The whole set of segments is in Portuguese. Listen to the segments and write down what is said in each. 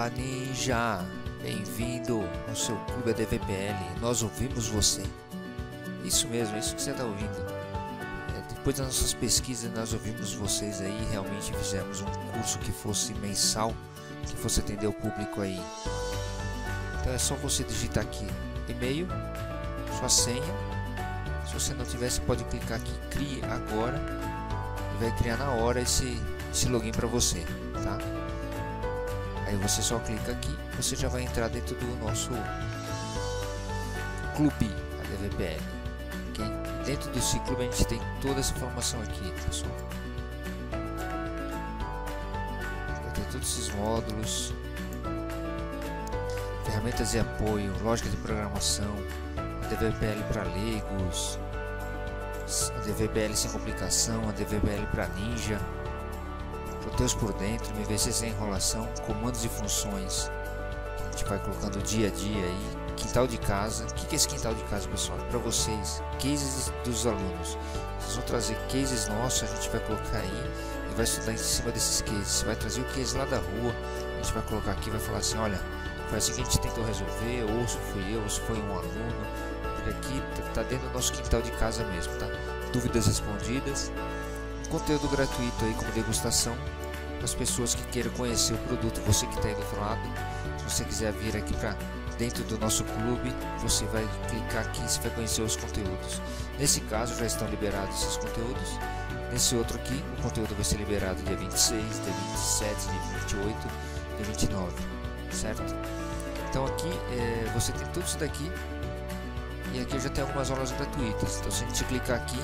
Fala Ninja, bem-vindo ao seu clube ADVPL, nós ouvimos você. Isso mesmo, é isso que você está ouvindo. Depois das nossas pesquisas nós ouvimos vocês aí e realmente fizemos um curso que fosse mensal, que fosse atender o público aí. Então é só você digitar aqui e-mail, sua senha. Se você não tiver, você pode clicar aqui, crie agora, e vai criar na hora esse login para você, tá? Aí você só clica aqui, você já vai entrar dentro do nosso clube ADVPL, ok? Dentro desse clube a gente tem toda essa informação aqui, pessoal. Vai ter todos esses módulos, ferramentas de apoio, lógica de programação, ADVPL para leigos, ADVPL sem complicação, ADVPL para ninja, Proteus por dentro, MVC sem enrolação, comandos e funções que a gente vai colocando dia a dia aí, quintal de casa. O que é esse quintal de casa, pessoal? Para vocês, cases dos alunos. Vocês vão trazer cases nossos, a gente vai colocar aí e vai estudar em cima desses cases. Você vai trazer o case lá da rua, a gente vai colocar aqui e vai falar assim: olha, foi assim que a gente tentou resolver, ou se fui eu, ou se foi um aluno, porque aqui tá dentro do nosso quintal de casa mesmo, tá? Dúvidas respondidas, conteúdo gratuito aí como degustação para as pessoas que queiram conhecer o produto. Você que está aí do outro lado, se você quiser vir aqui para dentro do nosso clube, você vai clicar aqui e você vai conhecer os conteúdos. Nesse caso já estão liberados esses conteúdos. Nesse outro aqui, o conteúdo vai ser liberado dia 26, dia 27, dia 28, dia 29, certo? Então aqui você tem tudo isso daqui, e aqui já tem algumas aulas gratuitas. Então se a gente clicar aqui,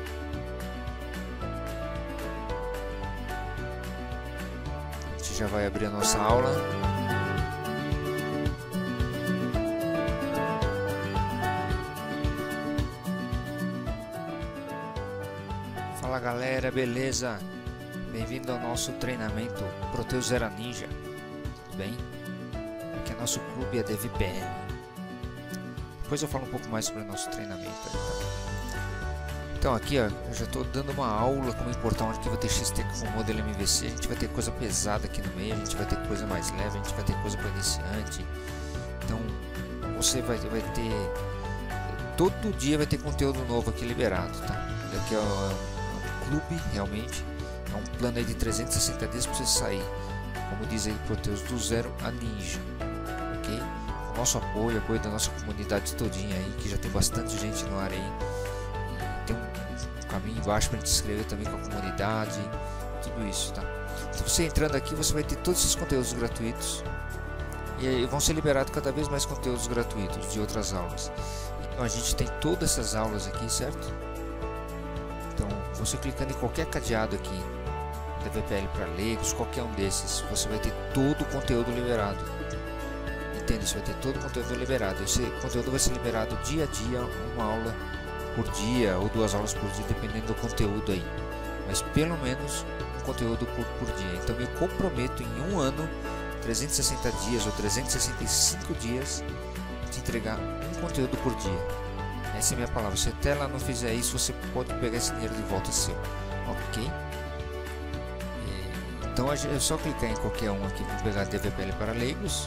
a gente já vai abrir a nossa aula. Fala galera, beleza? Bem-vindo ao nosso treinamento Proteus Zero Ninja, tudo bem? Aqui é nosso clube ADVPL. Depois eu falo um pouco mais sobre o nosso treinamento aí, tá? Então aqui ó, eu já estou dando uma aula como importar um arquivo TXT com o modelo MVC. A gente vai ter coisa pesada aqui no meio, a gente vai ter coisa mais leve, a gente vai ter coisa para iniciante. Então você vai ter, todo dia vai ter conteúdo novo aqui liberado, tá? Aqui é um clube, realmente é um plano aí de 360 dias para você sair, como diz aí Proteus, do zero a ninja, ok? O nosso apoio da nossa comunidade todinha aí, que já tem bastante gente no ar aí. Tem um caminho embaixo para a gente se inscrever também com a comunidade, tudo isso, tá? Então você entrando aqui, você vai ter todos esses conteúdos gratuitos, e aí vão ser liberados cada vez mais conteúdos gratuitos de outras aulas. Então a gente tem todas essas aulas aqui, certo? Então você clicando em qualquer cadeado aqui, ADVPL para leigos, qualquer um desses, você vai ter todo o conteúdo liberado. Entende? Você vai ter todo o conteúdo liberado. Esse conteúdo vai ser liberado dia a dia, uma aula por dia ou 2 aulas por dia, dependendo do conteúdo aí, mas pelo menos um conteúdo por dia. Então eu comprometo em um ano, 360 dias ou 365 dias, de entregar um conteúdo por dia. Essa é a minha palavra. Se até lá não fizer isso, você pode pegar esse dinheiro de volta seu, ok? Então é só clicar em qualquer um aqui, vou pegar ADVPL para leigos.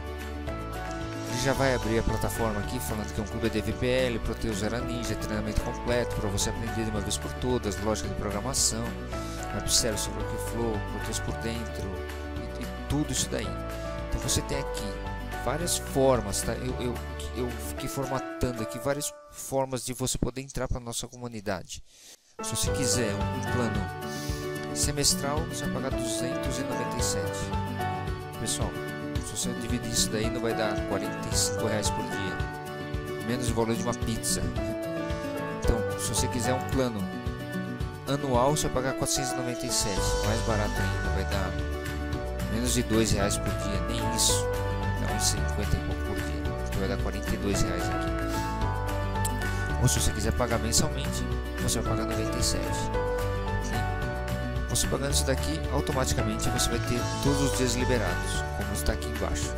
Ele já vai abrir a plataforma aqui falando que é um clube ADVPL, Proteus Zero Ninja, treinamento completo para você aprender de uma vez por todas, lógica de programação, Web sobre o Workflow, Proteus por dentro e tudo isso daí. Então você tem aqui várias formas, tá? Eu fiquei formatando aqui várias formas de você poder entrar para a nossa comunidade. Se você quiser um plano semestral, você vai pagar 297. Pessoal, se você dividir isso daí, não vai dar R$45 por dia, menos o valor de uma pizza. Então, se você quiser um plano anual, você vai pagar 497, mais barato ainda, vai dar menos de R$2 por dia, nem isso, dá uns 50 e pouco por dia, que vai dar R$42 aqui. Ou se você quiser pagar mensalmente, você vai pagar 97. Você pagando isso daqui, automaticamente você vai ter todos os dias liberados, como está aqui embaixo.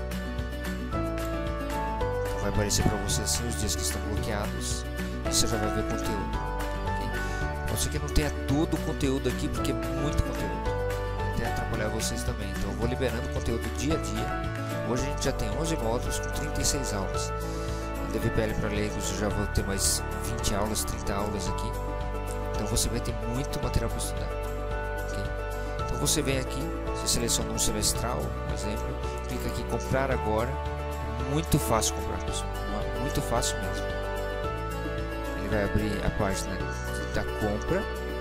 Então vai aparecer para você assim os dias que estão bloqueados, e você já vai ver conteúdo, okay? Pode ser que não tenha todo o conteúdo aqui, porque é muito conteúdo, até atrapalhar vocês também. Então eu vou liberando conteúdo dia a dia, Hoje a gente já tem 11 módulos com 36 aulas. A DVPL para leigos eu já vou ter mais 20 aulas, 30 aulas aqui. Então você vai ter muito material para estudar. Okay? Então você vem aqui, você seleciona um semestral, por exemplo, clica aqui em comprar agora. Muito fácil comprar, pessoal. Muito fácil mesmo. Ele vai abrir a página da compra.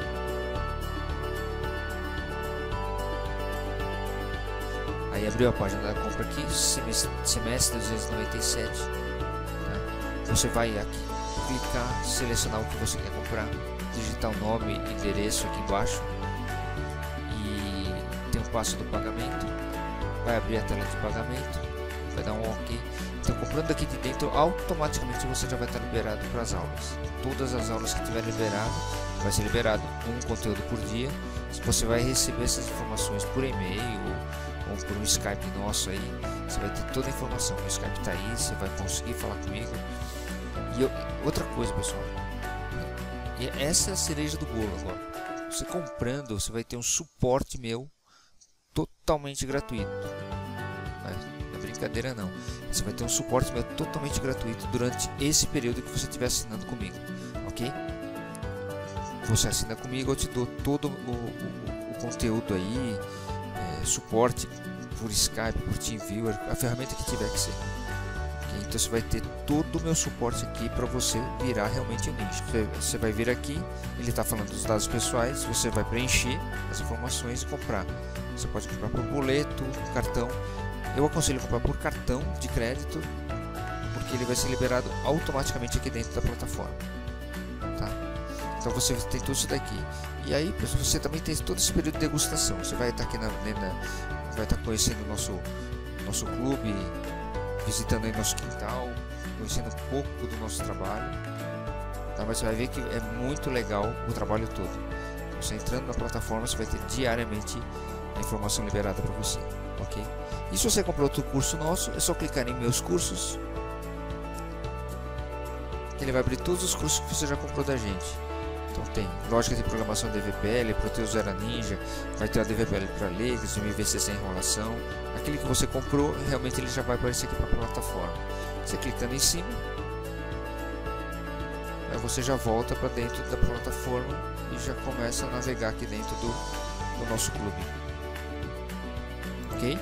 Aí abriu a página da compra aqui, semestre 297. Tá? Você vai aqui clicar, selecionar o que você quer comprar, digitar o nome e endereço aqui embaixo e tem o passo do pagamento. Vai abrir a tela de pagamento, vai dar um OK. Então, comprando aqui de dentro, automaticamente você já vai estar liberado para as aulas. Todas as aulas que tiver liberado, vai ser liberado um conteúdo por dia. Você vai receber essas informações por e-mail ou por um Skype nosso aí. Você vai ter toda a informação. O Skype está aí, você vai conseguir falar comigo. E outra coisa, pessoal, e essa é a cereja do bolo agora. Você comprando, você vai ter um suporte meu totalmente gratuito. Não é brincadeira não. Você vai ter um suporte meu totalmente gratuito durante esse período que você estiver assinando comigo, ok? Você assina comigo, eu te dou todo o conteúdo aí, suporte por Skype, por TeamViewer, a ferramenta que tiver que ser. Okay? Então você vai ter todo o meu suporte aqui para você virar realmente o nicho. Você vai vir aqui, ele está falando dos dados pessoais, você vai preencher as informações e comprar. Você pode comprar por boleto, cartão. Eu aconselho comprar por cartão de crédito, porque ele vai ser liberado automaticamente aqui dentro da plataforma. Tá? Então você tem tudo isso daqui. E aí você também tem todo esse período de degustação. Você vai estar aqui vai estar conhecendo o nosso clube, visitando aí nosso quintal, conhecendo um pouco do nosso trabalho. Tá? Mas você vai ver que é muito legal o trabalho todo. Você entrando na plataforma, você vai ter diariamente a informação liberada para você. Ok? E se você comprou outro curso nosso, é só clicar em meus cursos, que ele vai abrir todos os cursos que você já comprou da gente. Então tem lógica de programação DVPL, Proteus Era Ninja, vai ter a DVPL para leigos, MVC sem enrolação. Aquele que você comprou, realmente ele já vai aparecer aqui para a plataforma. Você clicando em cima, aí você já volta para dentro da plataforma e já começa a navegar aqui dentro do nosso clube. Ok?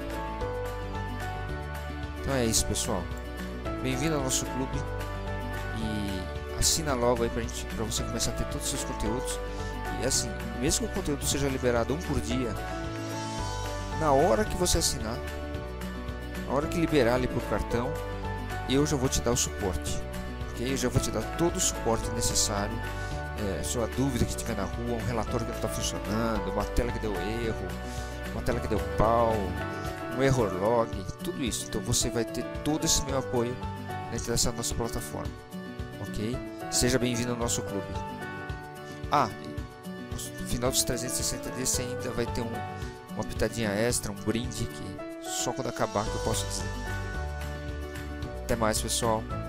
Então é isso, pessoal. Bem-vindo ao nosso clube e assina logo aí para você começar a ter todos os seus conteúdos. E assim, mesmo que o conteúdo seja liberado um por dia, na hora que você assinar, na hora que liberar ali por cartão, eu já vou te dar o suporte. Ok? Eu já vou te dar todo o suporte necessário. Sua dúvida que tiver na rua, um relatório que não está funcionando, uma tela que deu erro, uma tela que deu pau, um error log, tudo isso. Então você vai ter todo esse meu apoio dentro dessa nossa plataforma, ok? Seja bem-vindo ao nosso clube. No final dos 360 dias você ainda vai ter uma pitadinha extra, um brinde que só quando acabar que eu posso dizer. Até mais, pessoal.